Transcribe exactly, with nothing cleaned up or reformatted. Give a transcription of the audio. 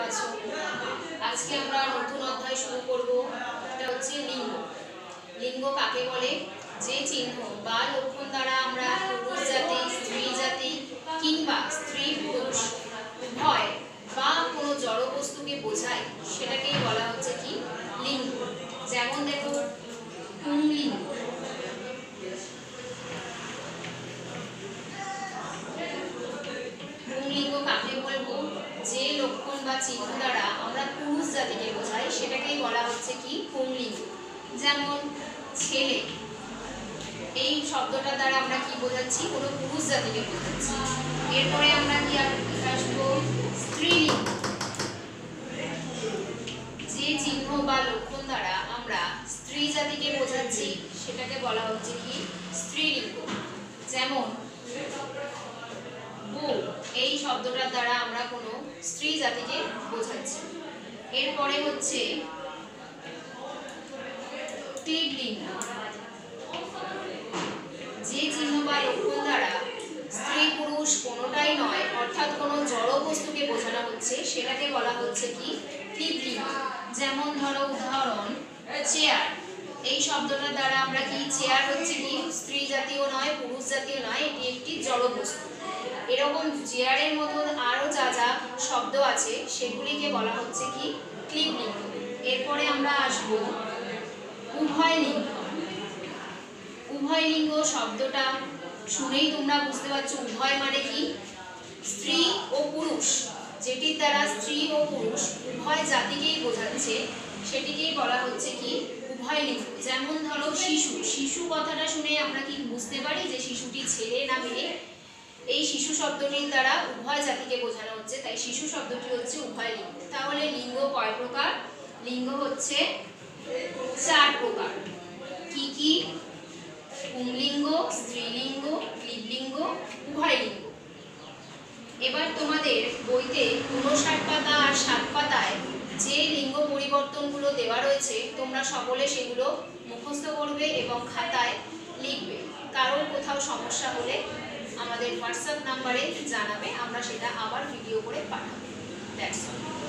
আছো? আজকে আমরা নতুন অধ্যায় শুরু করব। এটা হচ্ছে লিঙ্গ। লিঙ্গ কাকে বলে? যে চিহ্ন বা লক্ষণ দ্বারা আমরা পুরুষ জাতি, স্ত্রী জাতি কিংবা স্ত্রী পুরুষ উভয় বা কোনো জড় বস্তুকে বোঝায় সেটাকেই বলা হচ্ছে কি লিঙ্গ। যেমন দেখো পুংলিঙ্গ, পুংলিঙ্গ কাকে বলবো? যে লক্ষণ বা চিহ্ন দ্বারা আমরা পুরুষ জাতিকে বোঝাই সেটাকেই বলা হচ্ছে কি পুংলিঙ্গ। যেমন ছেলে, এই শব্দটা দ্বারা আমরা কি বোঝাচ্ছি? কোনো পুরুষ জাতিকে বোঝাচ্ছি। এরপরে আমরা কি আসবো স্ত্রীলিঙ্গ। যে চিহ্ন বা লক্ষণ দ্বারা আমরা স্ত্রী জাতিকে বোঝাচ্ছি সেটাকে বলা হচ্ছে কি স্ত্রীলিঙ্গ। যেমন বউ, এই শব্দটার দ্বারা আমরা কোনো স্ত্রী জাতিকে বোঝাচ্ছি। এরপরে হচ্ছে ক্লীবলিঙ্গ। যে চিহ্ন বা লক্ষণ দ্বারা স্ত্রী পুরুষ কোনোটাই নয় অর্থাৎ কোনো জড় বস্তুকে বোঝানো হচ্ছে সেটাকে বলা হচ্ছে কি ক্লীবলিঙ্গ। যেমন ধরো উদাহরণ চেয়ার, এই শব্দটার দ্বারা আমরা কি চেয়ার হচ্ছে কি স্ত্রী জাতীয় নয় পুরুষ জাতীয় নয়, এটি একটি জড় বস্তু। এরকম চেয়ারের মতো আরো যা যা শব্দ আছে সেগুলিকে বলা হচ্ছে কি ক্লীবলিঙ্গ। এরপরে আমরা আসব উভয়লিঙ্গ। উভয়লিঙ্গ শব্দটা শুনেই তোমরা বুঝতে পারছো উভয় মানে কি স্ত্রী ও পুরুষ, যেটির দ্বারা স্ত্রী ও পুরুষ উভয় জাতিকেই বোঝাচ্ছে সেটিকেই বলা হচ্ছে কি উভয়লিঙ্গ। যেমন ধরো শিশু, শিশু কথাটা শুনে আমরা কি বুঝতে পারি যে শিশুটি ছেলে না মেয়ে? এই শিশু শব্দটির দ্বারা উভয় জাতিকে বোঝানো হচ্ছে, তাই শিশু শব্দটি হচ্ছে উভয়লিঙ্গ। তাহলে লিঙ্গ কয় প্রকার? লিঙ্গ হচ্ছে চার প্রকার। কি কি? পুংলিঙ্গ, স্ত্রীলিঙ্গ, ক্লীবলিঙ্গ, উভয়লিঙ্গ। এবার তোমাদের বইতে ঊনষাট পাতা আর ষাট পাতায় যে লিঙ্গ পরিবর্তনগুলো দেওয়া রয়েছে তোমরা সকলে সেগুলো মুখস্থ করবে এবং খাতায় লিখবে। কারোর কোথাও সমস্যা হলে আমাদের হোয়াটসঅ্যাপ নাম্বারে জানাবে, আমরা সেটা আবার ভিডিও করে পাঠাবো। That's all.